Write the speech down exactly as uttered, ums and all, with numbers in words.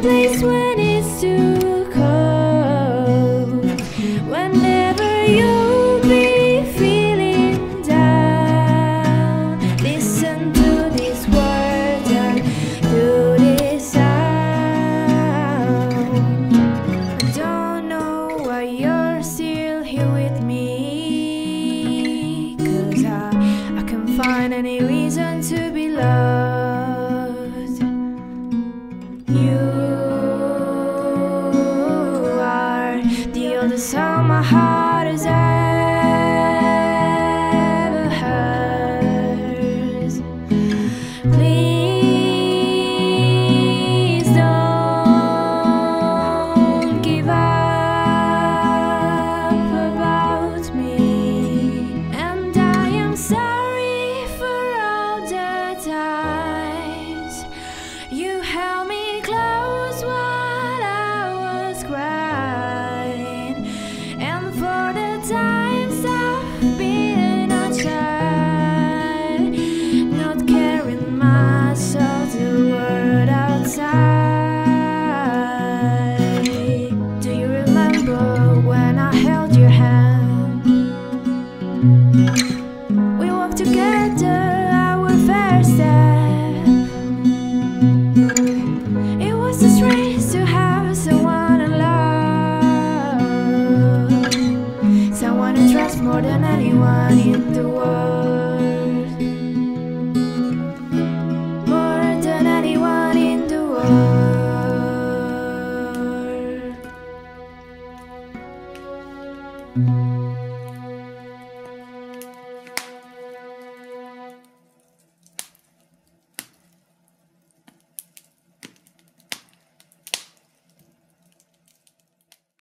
place when it's too cold. Whenever you'll be feeling down, listen to these words and to this sound. I don't know why you're still here with me, 'cause I, I can't find any reason to be loved. You are the other side of my heart as I